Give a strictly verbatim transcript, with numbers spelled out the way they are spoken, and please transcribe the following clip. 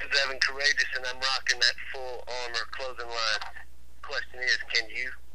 is Evan Courageous, and I'm rocking that full armor clothing line. Question is, can you?